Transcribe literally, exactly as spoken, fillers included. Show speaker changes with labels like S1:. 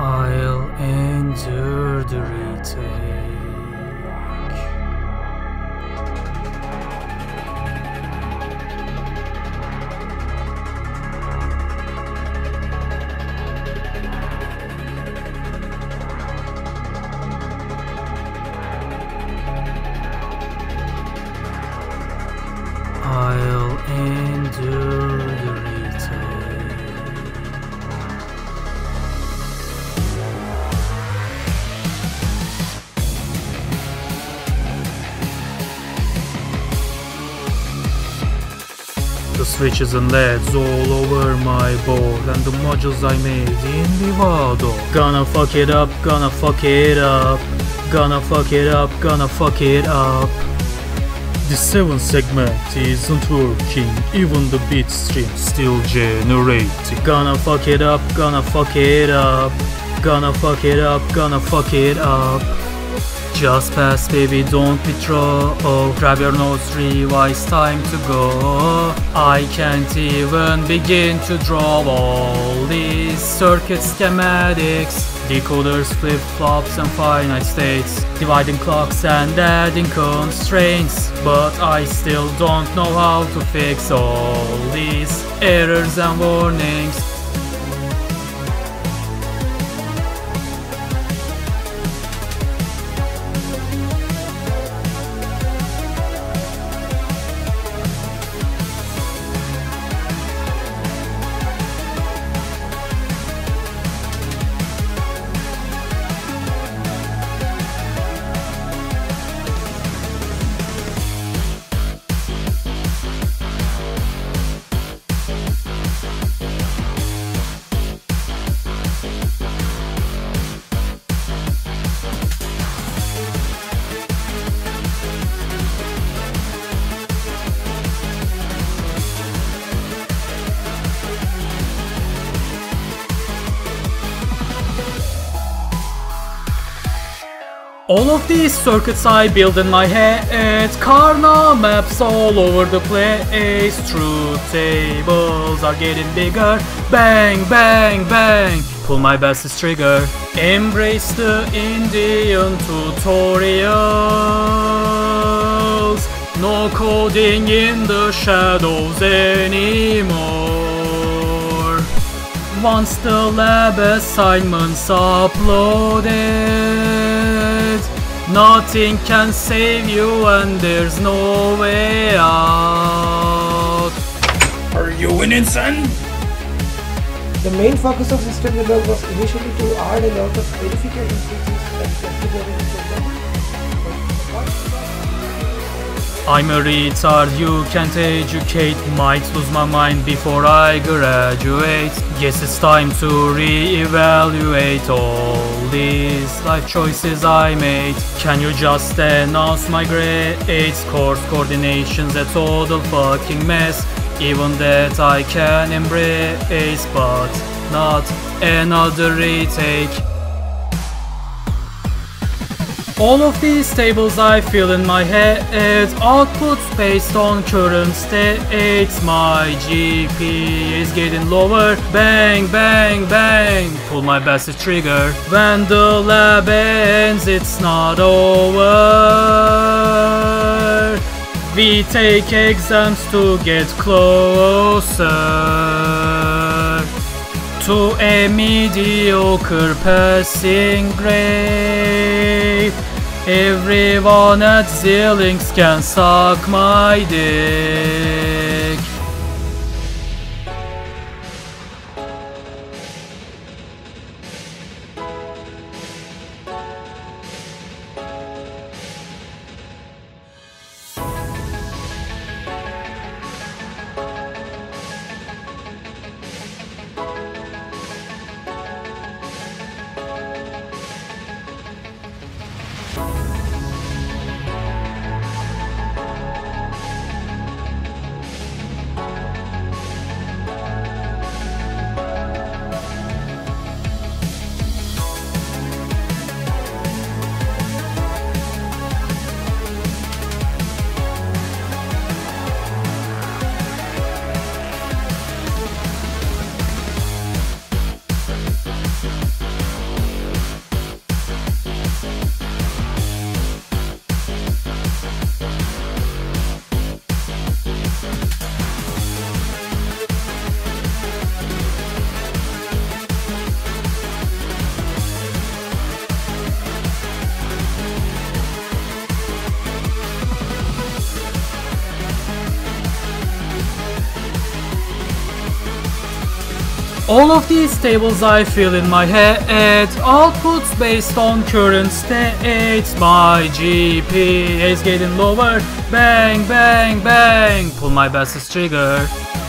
S1: I'll endure the retake. I'll endure the retake. The switches and L E Ds all over my board, and the modules I made in Vivado. Gonna fuck it up, gonna fuck it up, gonna fuck it up, gonna fuck it up. The seventh segment isn't working, even the bit stream still generating. Gonna fuck it up, gonna fuck it up, gonna fuck it up, gonna fuck it up. Just pass, baby, don't withdraw. Oh, grab your notes, revise, time to go. I can't even begin to draw all these circuit schematics. Decoders, flip-flops and finite states, dividing clocks and adding constraints. But I still don't know how to fix all these errors and warnings. All of these circuits I build in my head, Karna maps all over the place. Truth tables are getting bigger. Bang, bang, bang, pull my bestest trigger. Embrace the Indian tutorials. No coding in the shadows anymore. Once the lab assignments uploaded, nothing can save you and there's no way out.
S2: Are you winning, son?
S3: The main focus of System Builder was initially to add a lot of verification features and configuring the program.
S1: I'm a retard, you can't educate. Might lose my mind before I graduate. Guess it's time to re-evaluate all these life choices I made. Can you just announce my grades? Course coordination's a total fucking mess. Even that I can embrace, but not another retake. All of these tables I fill in my head, outputs based on current states. My G P is getting lower. Bang, bang, bang, pull my bestest trigger. When the lab ends, it's not over. We take exams to get closer to a mediocre passing grade. Everyone at Xilinx can suck my dick. All of these tables I feel in my head, outputs based on current state. My G P A is getting lower, bang bang bang, pull my fastest trigger.